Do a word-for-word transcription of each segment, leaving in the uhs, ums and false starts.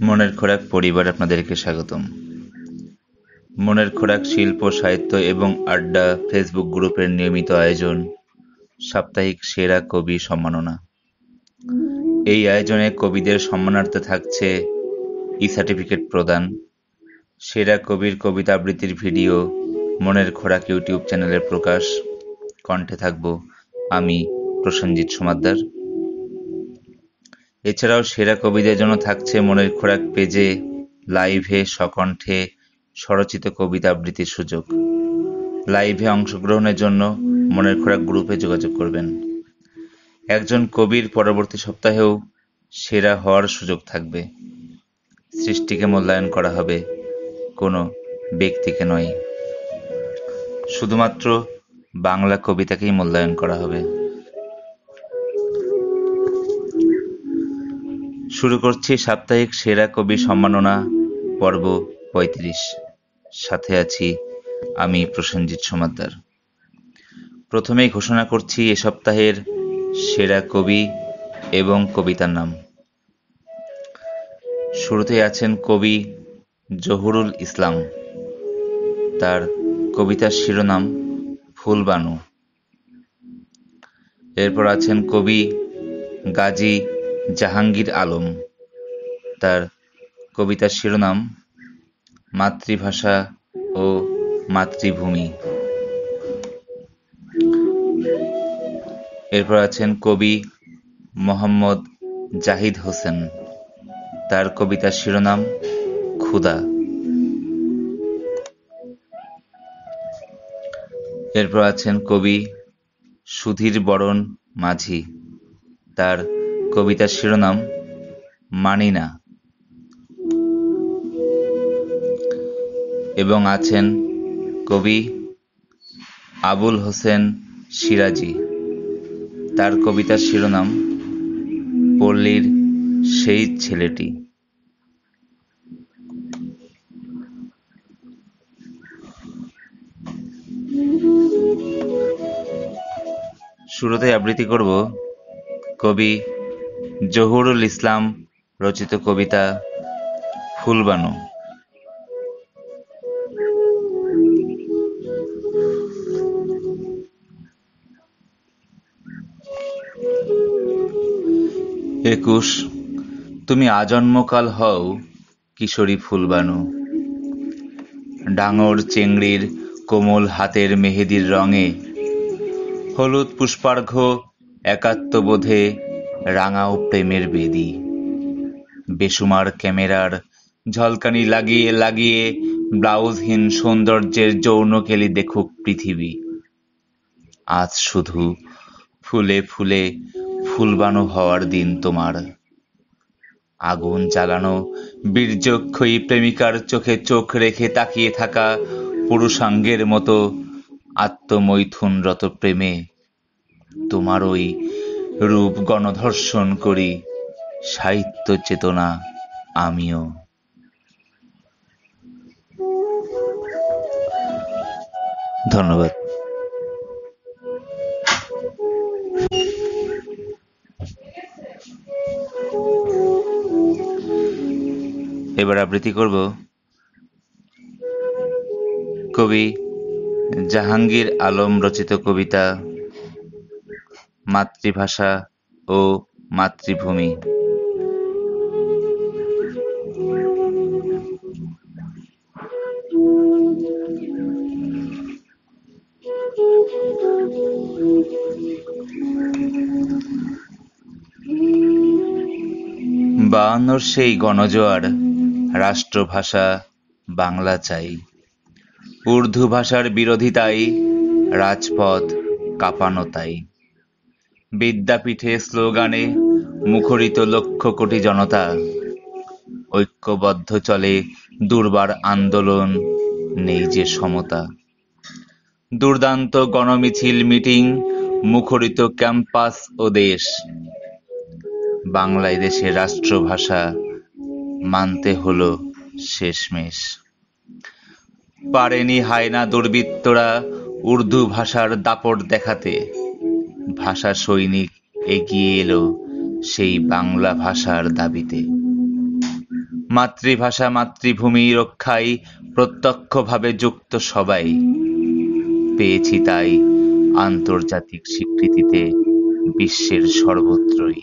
মনের খোরাক পরিবার আপনাদেরকে স্বাগতম। মনের খোরাক শিল্প সাহিত্য এবং আড্ডা ফেসবুক গ্রুপের নিয়মিত আয়োজন সাপ্তাহিক সেরা কবি সম্মাননা। এই আয়োজনে কবিদের সম্মানার্থে থাকছে ই সার্টিফিকেট প্রদান, সেরা কবির কবিতা আবৃত্তির ভিডিও মনের খোরাক ইউটিউব চ্যানেলের প্রকাশ। কণ্ঠে থাকব আমি প্রসেনজিৎ সমাদ্দার। এছাড়াও সেরা কবিদের জন্য থাকছে মনের খোরাক পেজে লাইভে স্বকণ্ঠে স্বরচিত কবিতা আবৃত্তির সুযোগ। লাইভে অংশগ্রহণের জন্য মনের খোরাক গ্রুপে যোগাযোগ করবেন। একজন কবির পরবর্তী সপ্তাহেও সেরা হওয়ার সুযোগ থাকবে। সৃষ্টিকে মূল্যায়ন করা হবে, কোনো ব্যক্তিকে নয়। শুধুমাত্র বাংলা কবিতাকেই মূল্যায়ন করা হবে। শুরু করছি সাপ্তাহিক সেরা কবি সম্মাননা পর্ব পঁয়ত্রিশ। সাথে আছি আমি প্রসেনজিৎ সমাদ্দার। প্রথমেই ঘোষণা করছি এ সপ্তাহের সেরা কবি এবং কবিতার নাম। শুরুতে আছেন কবি জহুরুল ইসলাম। তার কবিতার শিরোনাম ফুলবানু। এরপর আছেন কবি গাজী জাহাঙ্গীর আলম। তার কবিতার শিরোনাম মাতৃভাষা ও মাতৃভূমি। এরপর আছেন কবি মোহাম্মদ জাহিদ হোসেন। তার কবিতার শিরোনাম ক্ষুধা। এরপর আছেন কবি সুধীর বরণ মাঝি। তার কবিতার শিরোনাম মানি না। এবং আছেন কবি আবুল হোসেন সিরাজি। তার কবিতার শিরোনাম পল্লীর সেই ছেলেটি। শুরুতে আবৃত্তি করব কবি জহুরুল ইসলাম রচিত কবিতা ফুলবানু। একুশ তুমি আজন্মকাল হও কিশোরী ফুলবানু। ডাঙর চেংড়ির কোমল হাতের মেহেদির রঙে, হলুদ পুষ্পার্ঘ্য একাত্মবোধে রাঙাও প্রেমের বেদী। বেসুমার ক্যামেরার ঝলকানি লাগিয়ে লাগিয়ে ব্লাউজহীন সৌন্দর্যের যৌনকেলি দেখুক পৃথিবী। আজ শুধু ফুলে ফুলে ফুলবানু হওয়ার দিন তোমার। আগুন জ্বালানো বীর্যক্ষয়ী প্রেমিকার চোখে চোখ রেখে তাকিয়ে থাকা পুরুষাঙ্গের মতো আত্মমৈথুনরত প্রেমে তোমার ওই রূপ গণধর্ষণ করি সাহিত্য চেতনা আমিও। ধন্যবাদ। এবার আবৃত্তি করব কবি জাহাঙ্গীর আলম রচিত কবিতা মাতৃভাষা ও মাতৃভূমি। বায়ান্নর সেই গণজোয়ার রাষ্ট্রভাষা বাংলা চাই। উর্দু ভাষার বিরোধিতাই রাজপথ কাঁপানো তাই। বিদ্যাপীঠে স্লোগানে মুখরিত লক্ষ কোটি জনতা। ঐক্যবদ্ধ চলে দুর্বার আন্দোলন, নেই যে সমতা। দুর্দান্ত গণমিছিল মিটিং, মুখরিত ক্যাম্পাস ও দেশ। বাংলায় দেশের রাষ্ট্রভাষা মানতে হলো শেষমেশ। পারেনি হায়না দুর্বৃত্তরা উর্দু ভাষার দাপট দেখাতে। ভাষা সৈনিক এগিয়ে এলো সেই বাংলা ভাষার দাবিতে। মাতৃভাষা মাতৃভূমি রক্ষায় প্রত্যক্ষভাবে যুক্ত সবাই, পেয়েছি তাই আন্তর্জাতিক স্বীকৃতিতে বিশ্বের সর্বত্রই।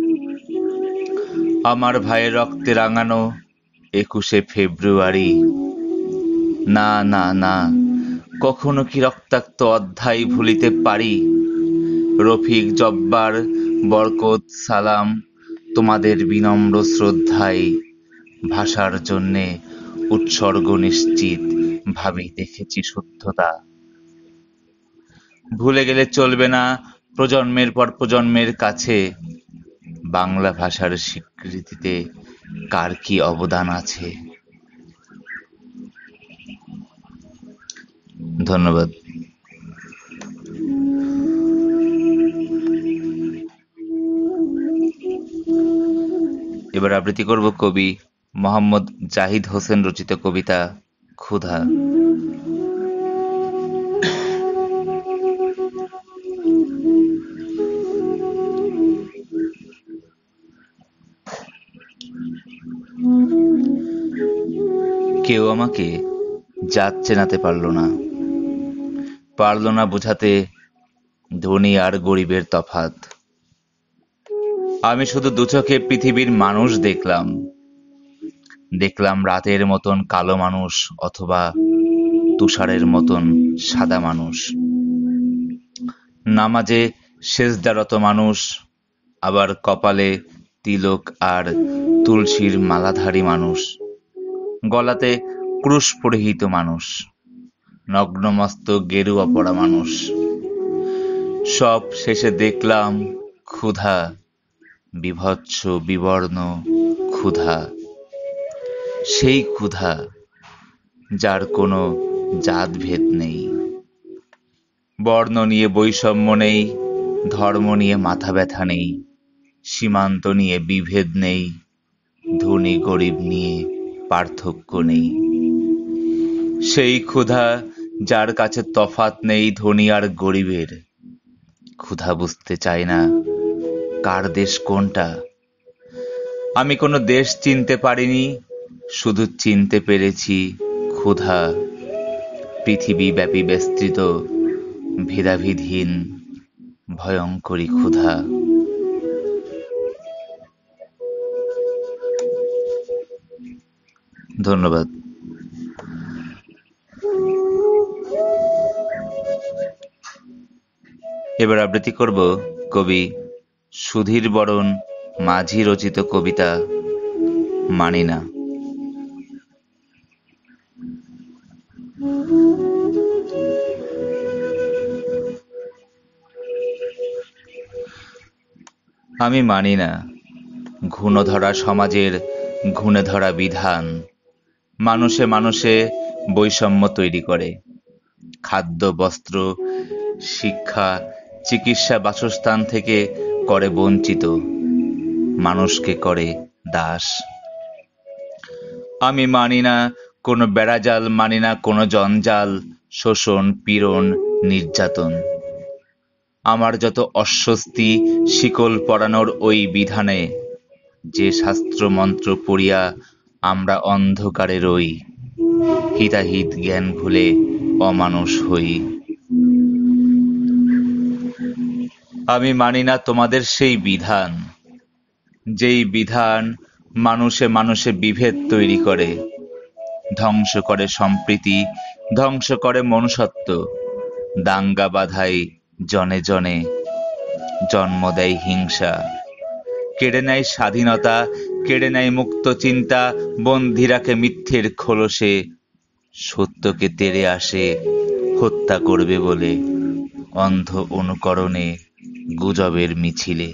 আমার ভাইয়ের রক্তে রাঙানো একুশে ফেব্রুয়ারি, না না না, কখনো কি রক্তাক্ত অধ্যায় ভুলিতে পারি? রফিক, জব্বার, বরকত, সালাম, তোমাদের বিনম্র শ্রদ্ধায় ভাষার জন্যে উৎসর্গ নিশ্চিত ভাবে দেখেছি শুদ্ধতা। ভুলে গেলে চলবে না প্রজন্মের পর প্রজন্মের কাছে বাংলা ভাষার স্বীকৃতিতে কার কি অবদান আছে। ধন্যবাদ। এবার আবৃত্তি করব কবি মোহাম্মদ জাহিদ হোসেন রচিত কবিতা ক্ষুধা। কেউ আমাকে জাত চেনাতে পারল না, পারল না বোঝাতে ধনী আর গরিবের তফাৎ। আমি শুধু দুচোখে পৃথিবীর মানুষ দেখলাম, দেখলাম রাতের মতন কালো মানুষ অথবা তুষারের মতন সাদা মানুষ, নামাজে সেজদারত মানুষ, আবার কপালে তিলক আর তুলসীর মালাধারী মানুষ, গলাতে ক্রুশ পরিহিত মানুষ, নগ্নমস্তক গেরুয়া পরা মানুষ। সব শেষে দেখলাম ক্ষুধা, বিভৎস বিবর্ণ ক্ষুধা, সেই ক্ষুধা যার কোনো জাতভেদ নেই, বর্ণ নিয়ে বৈষম্য নেই, ধর্ম নিয়ে মাথা ব্যথা নেই, সীমান্ত নিয়ে বিভেদ নেই, ধনী গরিব নিয়ে পার্থক্য নেই। সেই ক্ষুধা যার কাছে তফাৎ নেই ধনী আর গরিবের। ক্ষুধা বুঝতে চায় না কার দেশ কোনটা। আমি কোনো দেশ চিনতে পারিনি, শুধু চিনতে পেরেছি ক্ষুধা, পৃথিবী ব্যাপী বিস্তৃত ভেদাভেদহীন ভয়ঙ্করী ক্ষুধা। ধন্যবাদ। এবার আবৃত্তি করব কবি সুধীর বরণ মাঝি রচিত কবিতা মানি না। আমি মানি না ঘুণধরা সমাজের ঘুণে ধরা বিধান, মানুষে মানুষে বৈষম্য তৈরি করে, খাদ্য বস্ত্র শিক্ষা চিকিৎসা বাসস্থান থেকে করে বঞ্চিত, মানুষকে করে দাস। আমি মানি না কোনো বেড়াজাল, মানি না কোনো জঞ্জাল, শোষণ পীড়ন নির্যাতন। আমার যত অস্বস্তি শিকল পরানোর ওই বিধানে, যে শাস্ত্র মন্ত্র পড়িয়া আমরা অন্ধকারে রই, হিতাহিত জ্ঞান ভুলে অমানুষ হই। আমি মানি না তোমাদের সেই বিধান, যেই বিধান মানুষে মানুষে বিভেদ তৈরি করে, ধ্বংস করে সম্প্রীতি, ধ্বংস করে মনুষ্যত্ব, দাঙ্গা বাধায় জনে জনে, জন্ম দেয় হিংসা, কেড়ে নেয় স্বাধীনতা, কেড়ে নেয় মুক্ত চিন্তা, বন্দী রাখে মিথ্যের খোলসে, সত্যকে তেড়ে আসে হত্যা করবে বলে, অন্ধ অনুকরণে গুজবের মিছিলে।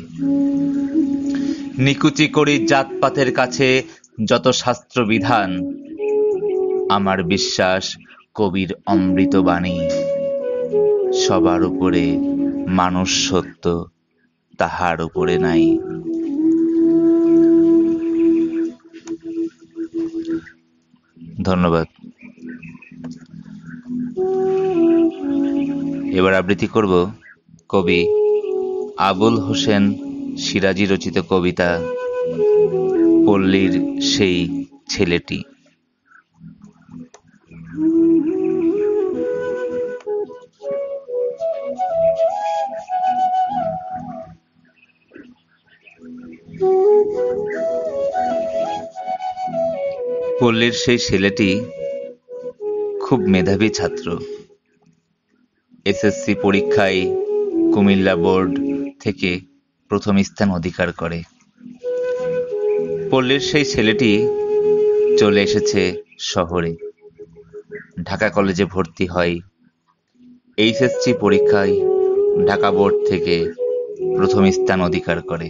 নিকুচি করি জাতপাতের কাছে যত শাস্ত্র বিধান, আমার বিশ্বাস কবির অমৃত বাণী, সবার উপরে মানুষ সত্য, তাহার উপরে নাই। ধন্যবাদ। এবার আবৃত্তি করব কবি আবুল হোসেন সিরাজি রচিত কবিতা পল্লীর সেই ছেলেটি। পল্লীর সেই ছেলেটি খুব মেধাবী ছাত্র। এসএসসি পরীক্ষায় কুমিল্লা বোর্ড থেকে প্রথম স্থান অধিকার করে। পল্লীর সেই ছেলেটি চলে এসেছে শহরে, ঢাকা কলেজে ভর্তি হয়। এইচএসসি পরীক্ষায় ঢাকা বোর্ড থেকে প্রথম স্থান অধিকার করে।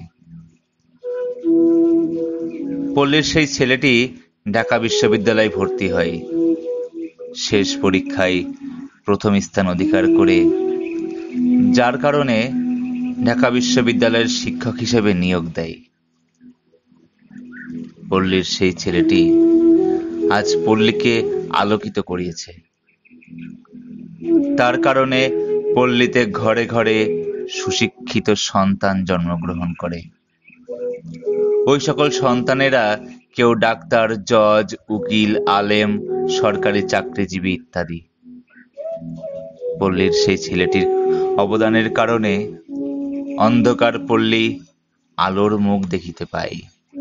পল্লীর সেই ছেলেটি ঢাকা বিশ্ববিদ্যালয়ে ভর্তি হয়। শেষ পরীক্ষায় প্রথম স্থান অধিকার করে, যার কারণে ঢাকা বিশ্ববিদ্যালয়ের শিক্ষক হিসেবে নিয়োগ দেয়। পল্লীর সেই ছেলেটি আজ পল্লীকে আলোকিত করিয়েছে। তার কারণে পল্লীতে ঘরে ঘরে সুশিক্ষিত সন্তান জন্মগ্রহণ করে। ওই সকল সন্তানেরা কেউ ডাক্তার, জজ, উকিল, আলেম, সরকারি চাকরিজীবী ইত্যাদি। পল্লীর সেই ছেলেটির অবদানের কারণে অন্ধকার পল্লী আলোর মুখ দেখিতে পায়।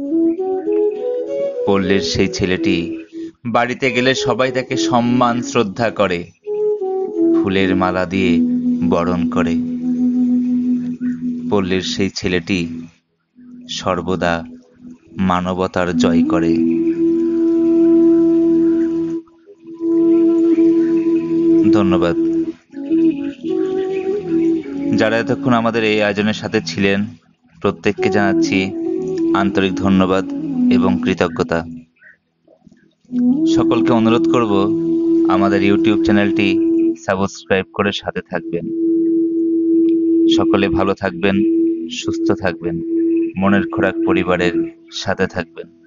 পল্লীর সেই ছেলেটি বাড়িতে গেলে সবাই তাকে সম্মান শ্রদ্ধা করে, ফুলের মালা দিয়ে বরণ করে। পল্লীর সেই ছেলেটি সর্বদা মানবতার জয় করে। ধন্যবাদ। যারা এতক্ষণ আমাদের এই আয়োজনের সাথে ছিলেন, প্রত্যেককে জানাচ্ছি আন্তরিক ধন্যবাদ এবং কৃতজ্ঞতা। সকলকে অনুরোধ করব আমাদের ইউটিউব চ্যানেলটি সাবস্ক্রাইব করে সাথে থাকবেন। সকলে ভালো থাকবেন, সুস্থ থাকবেন, মনের খোরাক পরিবারের সাথে থাকবেন।